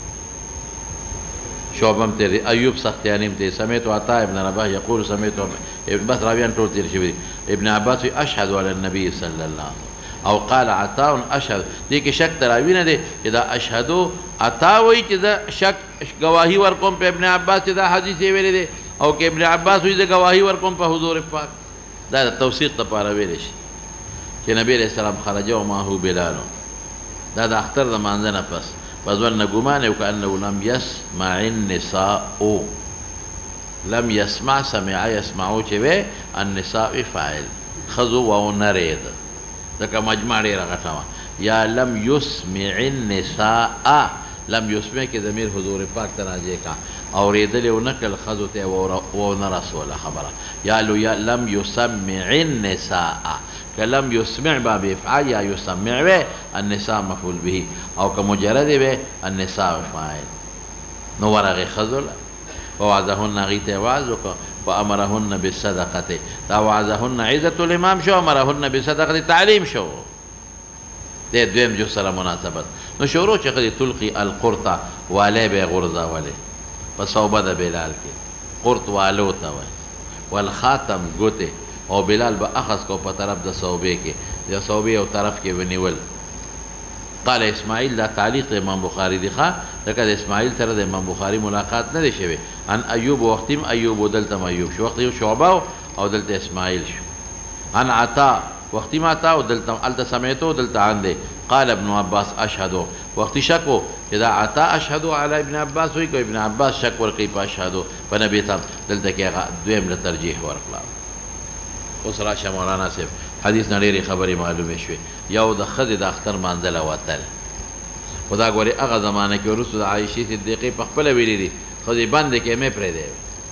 شعبة تیری ایوب سختیانی تیری سمیت عطا ابن رباح یقول سمیت بس راویان طول تیر شوی ابن عباس اشهد على النبي صلى الله عليه وسلم او قال عطا اشهد دی کې شک تراوی نه دی اذا اشهدو عطا وی چې دا شک گواہی ورکوم په ابن عباس چې دا حدیث ویل دی او کې ابن عباس وی دا گواہی ورکوم په حضور پاک دا توثیق لپاره ویل شي چې نبی علیہ السلام خرج او ما هو بلال دا د اختر د مانځه نه پس وظن ګمان وکأنه لم يسمع النساء لم يسمع سمع يسمعو چې وې النساء فاعل خذو و نرید ځکه مجمع ډېره غټه وه یا لم يسمع النساء لم يسمع کې ضمیر حضور پاک ته راجع کا اورېدلې ونه کړل ښځو ته ونه رسوله خبره یا لو یا لم يسمع النساء كلم يسمع باب افعال یا يسمع و النساء مفعول به او که مجرد و النساء فاعل نو ورغه خذل ووعظهن غیت واعظ وامرهن بالصدقه دا وعظهن عزت الامام شو امرهن بالصدقه تعلیم شو دې دویم جو سره مناسبت نو شروع چې خدي تلقي القرطه والے به غرزه والے په صوبه د بلال کې قرط والو ته وای والخاتم ګوته او بلال به اخذ کو په طرف د صوبې کې د صوبې او طرف کې ونیول قال اسماعیل دا تعلیق امام بخاری دی ښا لکه د اسماعیل سره د امام بخاری ملاقات نه دی شوی ان ایوب وختیم ایوب ودلته ایوب شو وخت یو شعبه او دلته اسماعیل شو ان عطا وختیم عطا او دلته الته سمعتو دلته عنده قال ابن عباس اشهد وقت شکو چې دا عطا اشهد علی ابن عباس وی کو ابن عباس شک ورکی په اشهد په نبی ته دلته کې دویم له ترجیح ورکړه اوس راشه مولانا صاحب حدیث نه ډېرې خبرې معلومې شوې یو د ښځې د اختر مانځله وتل خو دا ګورې هغه زمانه کې وروسته د عایشې صدیقې په خپله ویلي دي ښځې بندې کې مې پرېږدی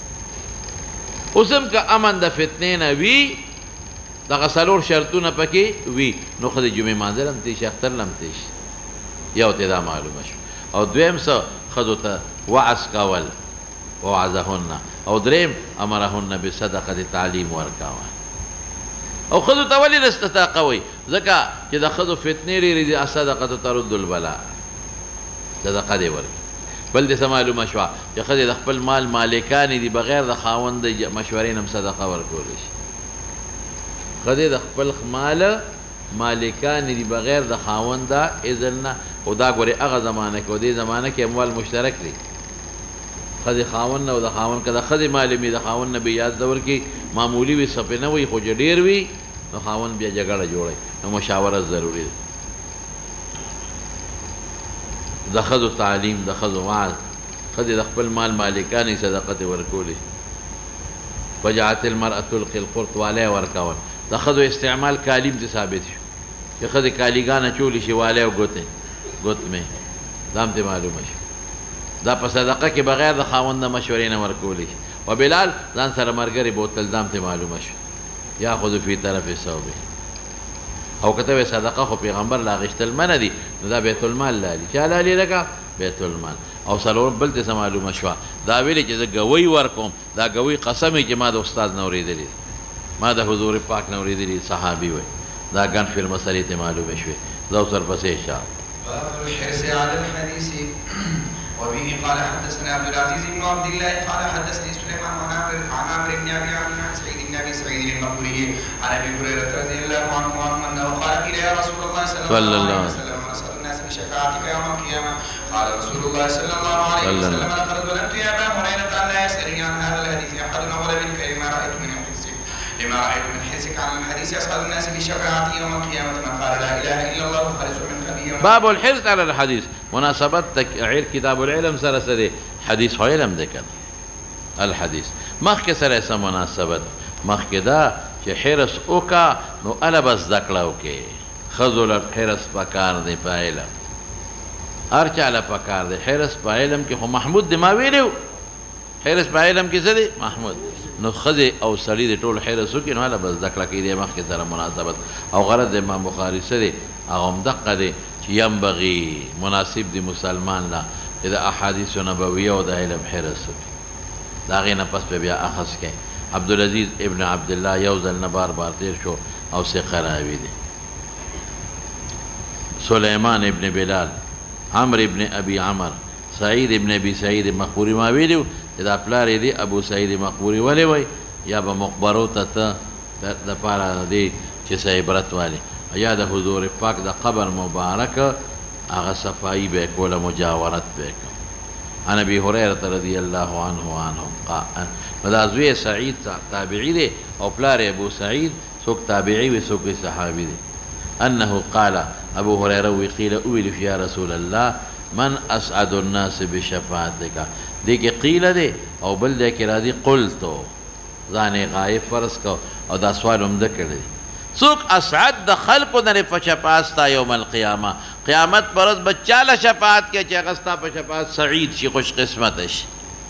اوس هم که امن د فتنې نه وي دغه څلور شرطونه پکې وي نو ښځې جمعې مانځل هم تېشي اختر هم تېشي یو ته دا معلومه شو او دویم څه ښځو ته وعظ کول ووعظهن او دریم امرهن بصدقه تعلیم ورکول او خذو ته ولې رستطاقه وي ځکه چې د ښځو فتنې ډېرې دي الصدقه ترد البلا صدقه دې ورکړي بل دې څه معلومه شوه چې ښځې د خپل مال مالکانې دي بغیر د خاوند د مشورې نه هم صدقه ورکولی شي ښځې د خپل مال مالکانې دي بغیر د خاوند د اذن نه خو دا ګورې هغه زمانه کې او دې زمانه کې اموال مشترک دي ښځې خاوند نه او د خاوند که د ښځې مال مې د خاوند نه بې یاد دور کې معمولی وي سپې نه وي خو چې ډېر وي نو خاوند بیا جګړه جوړوي نو مشاورت ضروري ده د ښځو تعلیم د ښځو وعظ ښځې د خپل مال مالکانې صدقه ترې ورکولی وجعت المرأة تلقي القرط والی ورکول د ښځو استعمال کالیم ته ثابت شو چې ښځې کالیګانه چولی شي والی او ګوتې ګوتمې دا هم ترې معلومه شي دا په صدقه کې بغیر د خاوند د مشورې نه ورکولی شي و بلال ځان سره مرګري بوتل دام ته معلومه شو یاخذ فی طرف ثوبه او کته وی صدقه خو پیغمبر لا غشتل منه دي نو دا بیت المال لالی چا لالی لکه بیت المال او سلور بل ته معلومه شو دا ویلي چې ګوي ورکوم دا ګوي قسمي چې ما د استاد نو ریدلی ما د حضور پاک نو ریدلی صحابي وي دا ګن فر مسلې ته معلومه شوه زو سر پسې شاه باب الحرص على الحديث وبه قال حدثنا عبد العزيز بن عبد الله قال حدثني سليمان عن عامر عن عامر بن ابي عامر عن سعيد بن ابي سعيد المقبري عن ابي هريره رضي الله عنه انه قال قيل يا رسول الله صلى الله عليه وسلم نسال الناس بشفاعتك يوم القيامه قال رسول الله صلى الله عليه وسلم لقد ظلمت يا ابا هريره ان لا يسالني عن هذا الحديث احد اول منك لما رايت من حرصك لما رايت من حرصك عن الحديث يسال الناس بشفاعتي يوم القيامه من قال لا اله الا الله خالص من خبير باب الحرص على الحديث مناسبت تکعیر کتاب العلم سره سره حدیث خو علم دی کنه الحدیث مخکې سره سره مناسبت مخکې دا چې حرص وکا نو اله بس دکړه وکې ښځو له حرص پکار دی په علم هر چا له پکار دی حرص په علم کې خو محمود دی ما ویلو حرص په علم کې څه دی محمود نو ښځې او سړي د ټول حرص وکړي نو هله به زده کړه کوي د مخکې سره مناسبت او غرض د امام بخاري څه دی هغه همدقه دی چې ینبغي مناسب دی مسلمان له چې د احادیثو نبویه او د علم حرص وکړي د هغې نه پس به بیا اخذ کوي عبدالعزیز ابن عبدالله یو ځل نه بار بار تیر شو او ثقه راوي دی سلیمان ابن بلال عمر ابن ابي عمر سعید ابن ابي سعید مقبوري ما ویلو چې دا پلار یې دی ابو سعید مقبوري ولې وایي یا به مقبرو ته ته دپاره دی چې څه عبرت والي یا د حضور پاک د قبر مبارک هغه صفایي به یې کوله مجاورت به یې کوم عن ابي هريره رضي الله عنه عنهم قال نو دا زوی سعید تابعي دی او پلار یې ابو سعید څوک تابعي وي څوک صحابي دی انه قال ابو هريره وقيل اويل يا رسول الله من اسعد الناس بشفاعتك دې کې قیل دی او بل دې کې راځي قلتو ځانې غایب فرض کو او دا سوال هم ده کړی څوک اسعد د خلقو نه په شفاعت ستا یوم القیامه قیامت پر ورځ به چاله شفاعت کې چې هغه ستا په شفاعت سعید شي خوش قسمته شي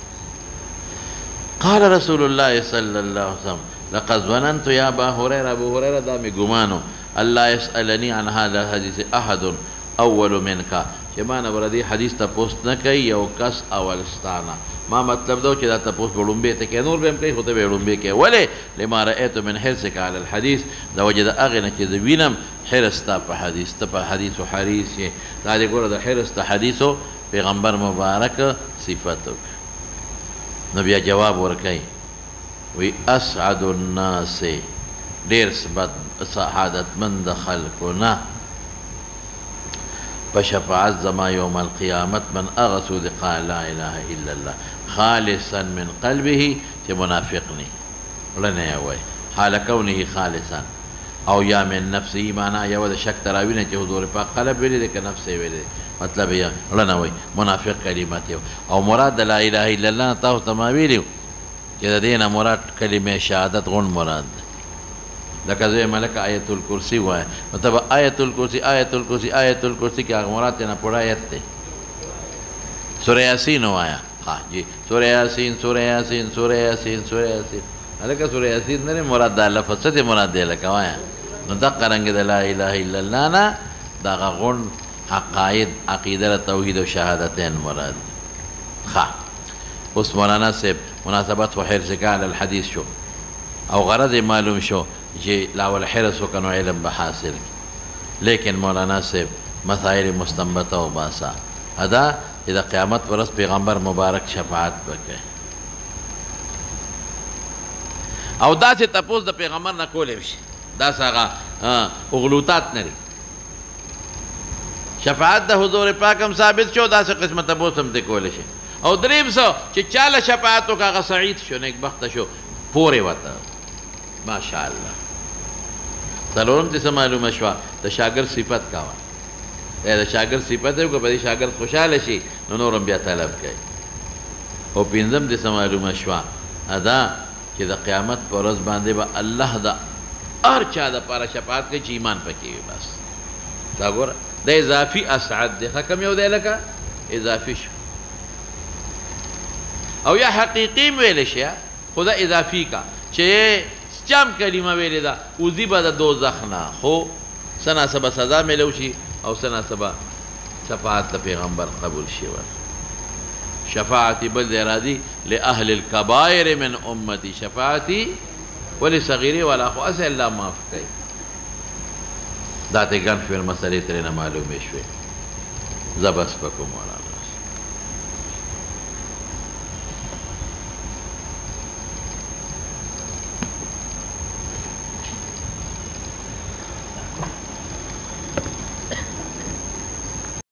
قال رسول الله صلی الله علیه وسلم لقد ظننت يا ابا هريره ابو هريره دا مې ګمانو الله يسألني عن هذا الحديث احد اول منك چې ما نه به دې حدیث تپوس نه کوي یو کس اول ستانه ما مطلب دا چې دا تپوس به لومبې ته کوي نور به هم کوي خو ته به یې لومبې کوي ولې لما رأیت من حرصک علی الحدیث د وجې د هغې نه چې زه وینم حرص ستا په حدیث ته په حدیثو حریص یې دا دې ګوره د حرص د حدیثو پیغمبر مبارک صفت وکړه نو بیا جواب ورکوي وی اسعد الناس ډېر سعادتمند د خلکو نه بشفاعت زما یوم القیامت من اغسو دی قال لا اله الا الله خالصا من قلبه چې منافق نی لنه یوی حال کونه خالصا او یا من نفسه معنا یو د شک تراوی نه چې حضور پاک قلب ویلی دی که نفس ویلی دی مطلب یا لنه وی منافق کلمت یو او مراد لا اله الا الله تاسو ته ما ویلي چې د دې نه مراد کلمه شهادت غون مراد لکه زوی ملک آیت الکرسی وای مطلب آیت الکرسی آیت الکرسی آیت الکرسی که مراد تینا پڑا آیت تے سورہ یاسین وایا ہاں جی سورہ یاسین سورہ یاسین سورہ یاسین سورہ یاسین لکه سورہ یاسین نه مراد دا لفظ څه مراد دی لکه وایا نو دقه رنګ د لا اله الا الله نه دغه غون عقاید عقیده توحید او شهادتین مراد ښه اوس مولانا صاحب مناسبت و حرص علی الحدیث شو او غرض معلوم شو چې لاول حرص وکنو علم به حاصل لیکن مولانا صاحب مسائل مستنبطه و باسا ادا چې د قیامت پر ورځ پیغمبر مبارک شفاعت وکړي او داسې تپوس د پیغمبر نه کولی شي داسې هغه اغلوطات نه دي شفاعت د حضور پاک هم ثابت شو داسې قسمه تپوس هم دې کولی شي او دریم څه چې چاله شفاعت وکړه هغه سعید شو نیکبخته شو پورې وته ماشاءالله څلورم چې څه معلومه شوه د شاګرد صفت کوه د شاګرد صفت یې وکړه په دې شاګرد خوشحاله شي نو نور هم بیا طلب کوي او پنځم چې څه معلومه شوه ادا چې د قیامت په ورځ باندې به الله د هر چا دپاره شفاعت کوي چې ایمان پکې وي بس دا ګوره د اضافي اسعد دی ښه کم یو دی لکه اضافي شو او یا حقیقي م ویلی شي خو دا اضافي کا چې چم کلمه ویلې ده اوځي به د دوزخ نه خو څه ناڅه سزا میلو شي او څه ناڅه شفاعت د پیغمبر قبول شي شفاعتي بل دی راځي لاهل الکبائر من امتي شفاعتي ولصغیرې ولا خو اسې الله معاف کوي دا ته ګڼ شمېر مسلې ترېنه معلومې شوې زه بس په کوم ولاړم